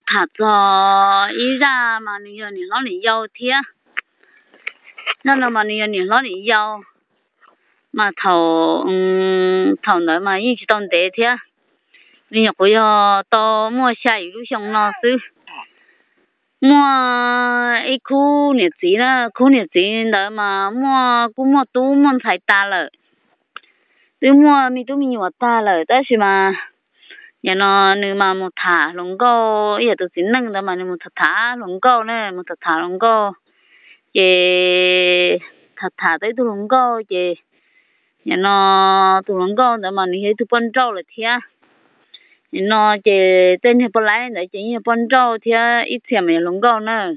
thả cho ý ra mà nè nè nó nè dâu thế nên là mà nè nè nó nè dâu mà thầu nữa mà ý chỉ tông tế thế nè nhọc bây giờ to mua xài lúc xong nó xứ mua ấy khu nhiệt gì đó khu nhiệt gì đó mà mua cũng mua tú mua phải ta rồi tôi mua mi tú mi nhiều ta rồi đó chứ mà nhà nó nếu mà một thả lồng câu ý là tôi xin nâng đó mà nếu một thả lồng câu nữa một thả lồng câu chị thả tới tôi lồng câu chị nhà nó tôi lồng câu đó mà nếu tôi bận trâu là thế nó chị tên hay bận lại để chị như bận trâu thì ít tiền mà lồng câu nữa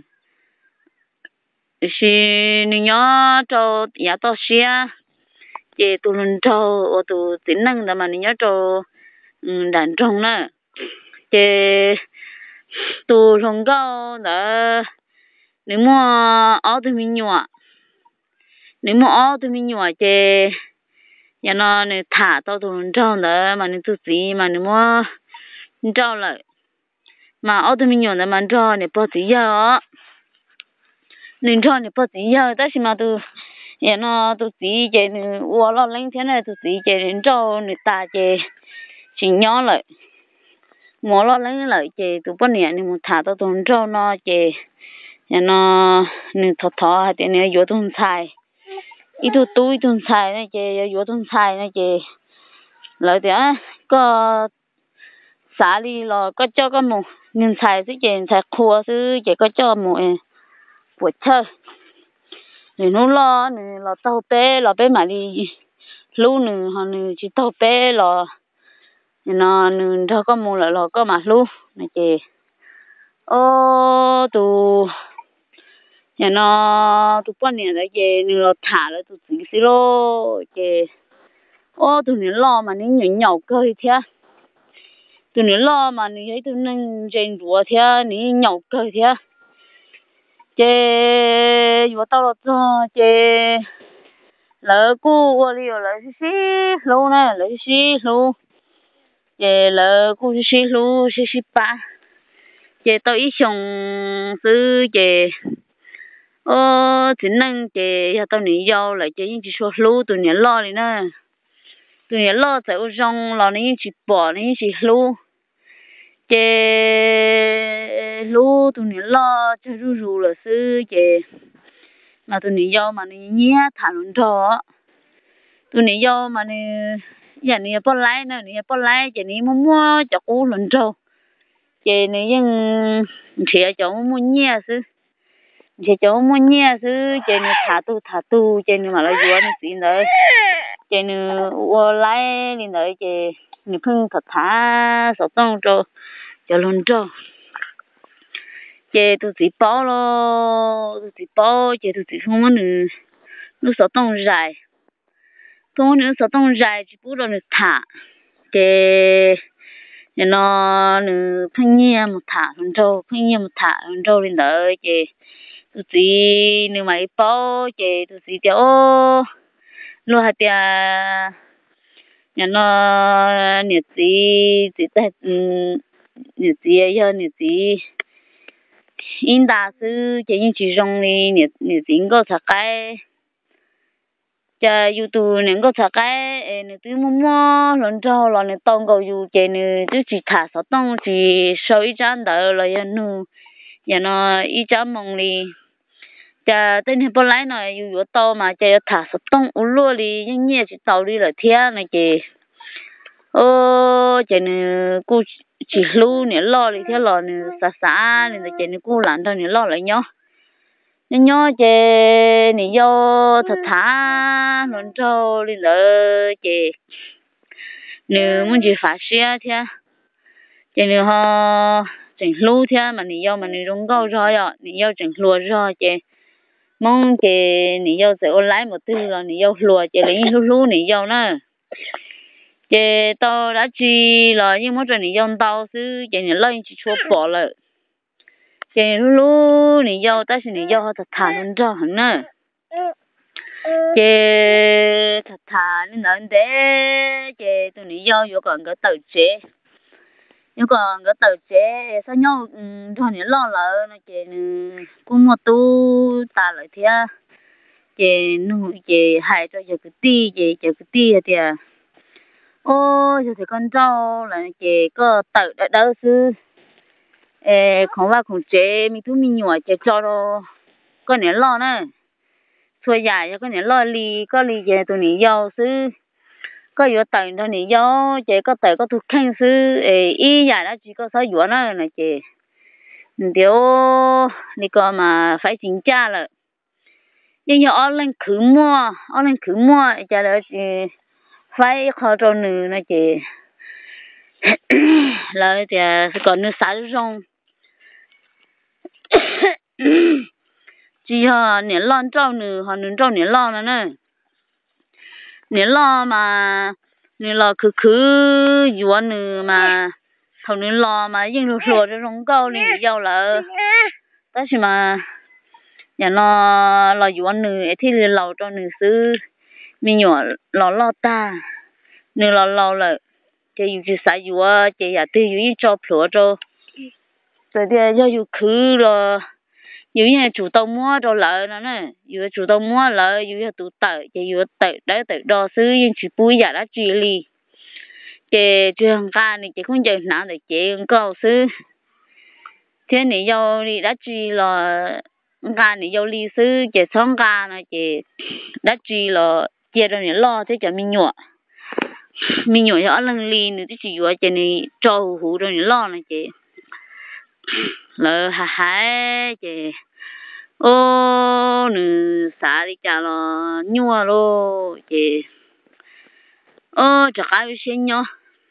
thì nếu nhớ trâu nhà to xía chị tôi lồng trâu tôi xin nâng đó mà nếu nhớ trâu đàn trông nữa chị tôi lồng câu đó nếu mua áo thì mình nhọ nếu mua áo thì mình nhọ chị nhà nó này thả tao tôi trâu đó mà nếu tôi gì mà nếu mua trâu lại mà áo thì mình nhọ là mà trâu này bao gì giờ nên trâu này bao gì giờ đó mà tôi nhà nó tôi gì chị uo lo lên thế này tôi gì chị đến trâu này ta chị chỉ nhỏ lại mua lo lên lại chị tôi bao nhiêu nên một thả tao tôi trâu nó chị nhà nó nên thọ hay thế này vô thùng xài ít túi thùng xài này chị vô thùng xài này chị lại thì có xả đi là có cho cái một nên xài chứ chị xài khô chứ chị có cho một buổi chơi thì nó lo này là tàu bé mà đi lú nữa họ nữa chỉ tàu bé là nó nữa thôi có một là có mà lú này chị ô tụ nhà nó tụ quan niệm đấy chị nó thả lại tụ xí lô chị ô tụ nó lo mà nó nhỏ nhỏ cơ thế tụ nó lo mà nó thấy tụ nâng trên đùa thế nó nhỏ cơ thế chị vừa tao là cho chị lỡ cô qua liều lỡ xí lô này lỡ xí lô chị lỡ cô xí lô xí ba chị tao ít xong sư chị ô thì năng chị tao nghĩ giàu lại chị chỉ số lô tụi nhớ lo đi nè tụi nhớ lo tại ô rong lo này chỉ bỏ này chỉ lô chị lô tụi nhớ lo cho ru ru là sư chị mà tụi nhớ giàu mà nhé thả luôn cho tụi nhớ giàu mà nhà này bao lái nè này bao lái chị này mua cho cô luôn cho chị này nhưng chị cho mua nhé sư chị cho mua nhé sư chị này thả tu chị này mà lại vừa này xin đấy chị này vừa lái đi đấy chị này phun thật thả sọt tông cho luôn cho chị tôi chỉ bao lo tôi chỉ bao chị tôi chỉ không có nữa nó sọt tông dài không có nữa sọt tông dài chỉ bút rồi thả chị nó phun nhẹ một thả luôn cho phun nhẹ một thả luôn cho lên đấy chị tôi chỉ nếu mà bao chị tôi chỉ cho lo hạt nhà nó nhiệt chỉ tại nhiệt gì giờ nhiệt gì in đa sư chị những chỉ dùng đi nhiệt gì có thật cái cha YouTube này có thật cái này tôi mua lần sau là này tông cầu dù chị này tôi chỉ thả sáu tông chỉ sau ít trăm đỡ là nhà nó ít trăm mong đi cha tên hiệp lái này dù to mà cha thả sáu tông u lúa đi nhưng nhẹ chỉ tàu đi là thiên này chị ô chị này cô chỉ lu này lo đi theo lo này xa này chị này cô làm thôi này lo lại nhau nhớ chị này vô thật thả luôn trâu đi lợi chị nếu muốn chị phá xe thế chị nếu họ chỉnh lu thế mà này vô mà này đúng câu rồi ạ này vô chỉnh lùa rồi chị mong chị này vô sẽ ôn lái một thứ rồi này vô lùa chị lấy lu này vô nữa chị tao đã chi là nhưng mà rồi này vô tao chứ chị này lên chị chua bỏ lại chị lu này vô ta xin này vô họ thật thà luôn cho hẳn nữa chị thật thà nên là thế chị tụi này vô còn cái tờ chế nhưng còn cái tàu chế sao nhau cho nên lo lỡ nó chế cũng một tu ta lại thế chế nu chế hai cho cái tí chế cái tí thì ô cho thì con trâu là chế có tàu đỡ sư không phải không chế mình thu mình nhỏ chế cho nó có nên lo nữa thôi dài cho có nên lo có chế tụi này giàu sư có yếu tàu tụi này giàu chế có tàu có thuộc khen sư ý dài đó chỉ có sao yếu nữa là chế điều này có mà phải chính trả rồi nhưng mà online cứ mua cho là phải khó cho nữ nó chị là thì còn nữ sáu rong chỉ họ年浪照nữ họ nữ照年浪了呢年浪mà nữ lo cứ yếu nữ mà thằng nữ lo mà nhưng lúc rồi nó rong cao này giàu là đó là mà nhà nó lo yếu nữ thì lâu cho nữ sư mình nhỏ lo ta nữ lo là chỉ yêu sai yêu chỉ ya tự yêu cho plua cho rồi thì do yêu khứ rồi yêu như chủ động mua cho lợn nó nè yêu chủ động mua lợn yêu tự tự chỉ yêu tự đấy tự đo xứ nhưng chỉ bui giả đã truy li chỉ trường ca này chỉ không giờ nào để chỉ câu xứ thế này yêu đi đã truy là ca này yêu li xứ chỉ xong ca này chỉ đã truy là chỉ rồi này lo thế cho mình nhỏ nhỏ lần lì nữa thì chỉ vừa cho này trâu hú rồi lo này chị lỡ hả chị ô nữ xả đi chả lo nhua lô chị ô chắc ai xin nhó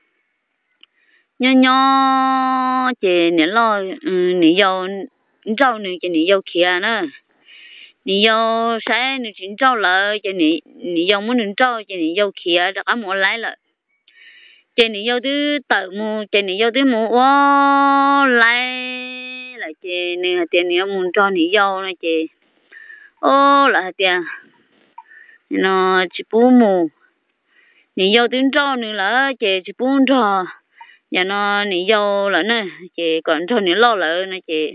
nhó chị nè lo nè dâu trâu nè chị nè dâu kia nữa nè dâu sáng nè chuyện trâu lợ chị nè dâu muốn nè trâu chị nè dâu kia chắc ai muốn lấy lợ chị này vô thứ tự mua chị này vô thứ mua ô lại là chị này tiền này muốn cho này vô này chị ô là tiền nó chỉ bù mua này vô tính cho nữa là chị chỉ bù cho nhà nó này vô là nè chị còn cho này lo lại nè chị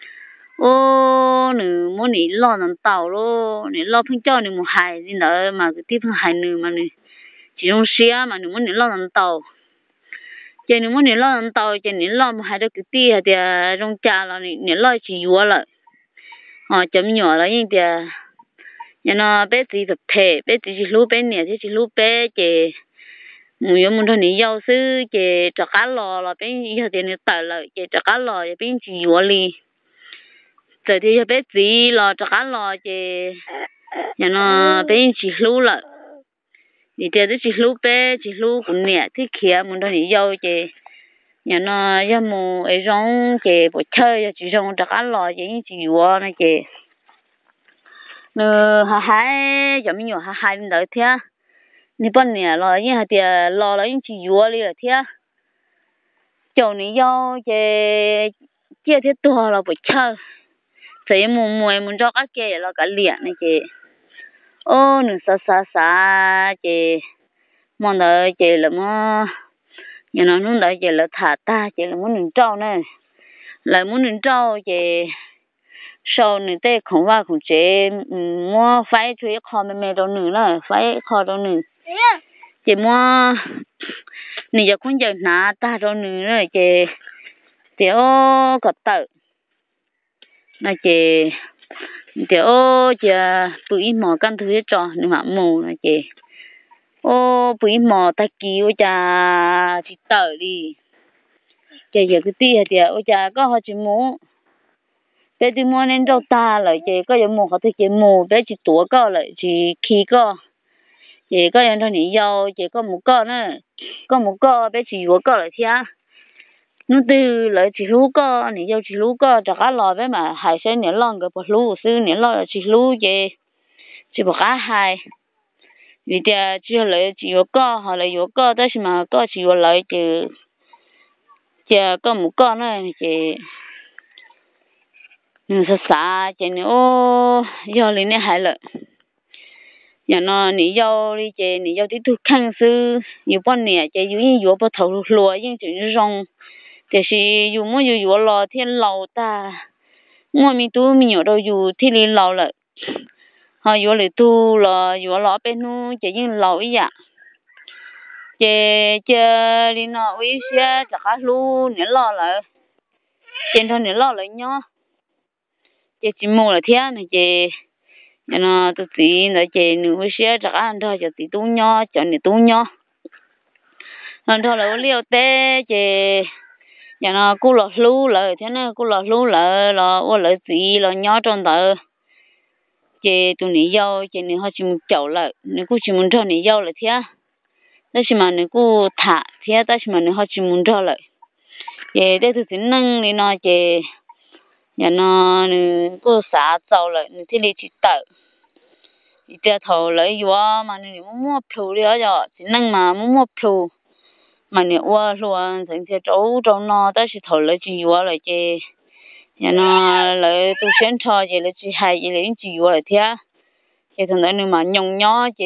ô nữa muốn này lo làm tàu luôn này lo phân cho này một hai gì nữa mà cái tiếp hai nữa mà này chỉ dùng xe mà nữa muốn này lo làm tàu chị nếu muốn lo làm tàu chị nếu lo mà hai đứa cái tia thì trong cha là nếu lo chỉ vừa là chấm nhỏ là như thế nhà nó bé gì tập thể bé gì lúc bé nè thì chỉ lúc bé chị người muốn thằng này giàu sư chị cho cá lò là bé giờ thì nó tờ là chị cho cá lò thì bé chỉ vừa li giờ thì bé gì lò cho cá lò chị nhà nó bé chỉ lúc là thì giờ chỉ lúc bé chỉ lúc cũng nè thì kia muốn thằng này giàu chị nhà nó giờ mù ấy rong chị buổi chơi chỉ rong cho cá lò chị chỉ vừa này chị nó hai giờ mình nhiều hai đứa thế nè bên nè lo như hai tia lo là những chỉ vừa đi là thế chỗ này do chị chia thế to là buổi chơi thấy mù mù muốn cho các kia là cả liền này chị ô nó xa chị mong đợi chị là mà nhà nó muốn đợi chị là thả ta chị là muốn đừng trâu này lại muốn đừng trâu chị sau này tê không vào không chế mua phải thuê kho mẹ đâu nữa là phải kho đâu nữa chị mua này giờ cũng giờ nã ta đâu nữa rồi chị tiểu cật tự là chị tiểu chị bụi mò căn thứ trò nhưng mà mù là chị ô bụi mò ta kêu cha chị tự đi chị giờ cái tia thì ô cha có họ chỉ mua bé đi mua nên đâu ta lại chị có những mua họ thì chị mua bé chỉ tuổi có lại chị khi có chị có những thằng này giàu chị có một con nữa có một con bé chỉ vừa có lại thia nó từ lại chỉ lú có này giàu chỉ lú có cho cá lò bé mà hải sản này lon cái bột lú sư này lon là chỉ lú chị chỉ bột cá hải vì thế chỉ lại chỉ vừa có họ lại vừa có đó mà có chỉ vừa lại chị có một con nữa chị xa chị nữa ô do lên này hay lợi nhà nó nị dâu đi chị nị dâu tí thu khăn sư nhiều bọn nè chị dưới nhiều bọn thầu lúa nhưng chị rong chỉ là dù mua dù lò thiên lầu ta mua mi tu mi nhớ đâu dù thiên lý lầu lại họ dù lại tu là dù lò bên nu chỉ những lầu ấy ạ chỉ chỉ đi nó uy xe chắc là lu nè lò lại trên thằng nè lò lại nhá chỉ mua là thiên này chỉ nó tự tin là chỉ nữ uy xe chắc ăn thôi chỉ tu nhá cho nè tu nhá hơn thôi là liều té chỉ nhà nó cú lọt lú lại thế này cú lọt lú lại là ô lại gì là nhỏ trong tờ chị tụi này dâu chị này họ chỉ muốn chậu lại nếu cú chỉ muốn cho này dâu lại thế đó chỉ mà nếu cú thả thế đó chỉ mà nếu họ chỉ muốn cho lại chị đây tụi tính năng này nó chị nhà nó cú xả chậu lại thì đi chỉ tờ thì theo thầu lấy vô mà nếu mua phiếu đi đó tính năng mà mua phiếu mà nếu qua luôn thành sẽ trâu trong nó tới sẽ thầu lấy chỉ qua lại chị nhà nó lại tu sen cho chị lại chị hay chị lấy chỉ qua lại thế chị thằng đấy nếu mà nhông nhó chị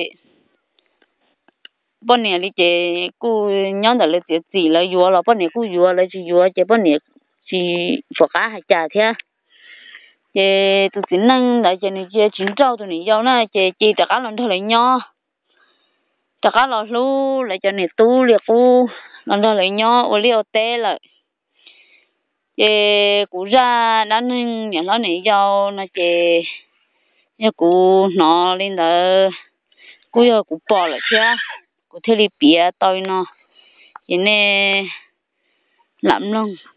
bọn này đi chị cứ nhón được lại chị chỉ lại vô là bọn này cứ vô lại chị vô chị bọn này chị phụ cá hay trả thế chị tu tính năng lại chị này chị chính trâu tụi này vô nó chị tất cả lần thôi lại nhó tất cả là lu lại cho này tu liệt cu lần thôi lại nhó ô liêu té lại chị cú ra đã nên nhà nó này vô nó chị nhà cú nó lên đó cú giờ cú bỏ lại chứ cú thấy đi bịa tôi nó chị nè lắm luôn